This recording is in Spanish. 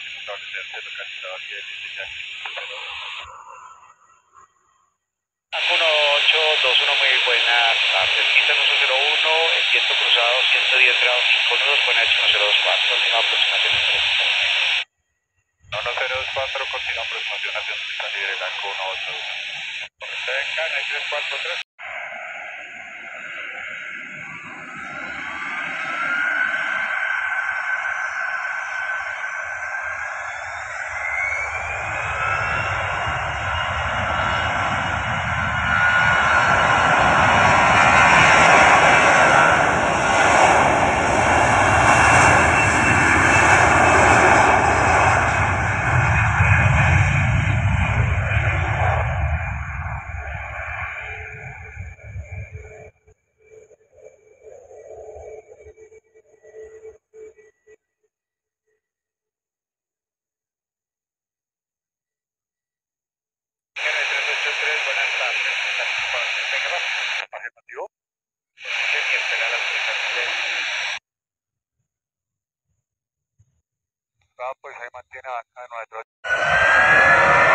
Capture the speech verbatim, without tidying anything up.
establecerse localizado aquí desde ya. uno ocho dos uno, muy buenas tardes. Quinta uno cero uno, el viento cruzado ciento diez grados cinco nudos, buena H uno cero dos cuatro, continúa aproximación en tres. uno cero dos cuatro, continúa aproximación hacia donde está libre blanco uno ocho uno. Venga, en el tres cuatro tres. Buenas tardes. Venga, va. Afirmativo. Y espera la autorización. Ah, pues ahí mantiene acá nuestro.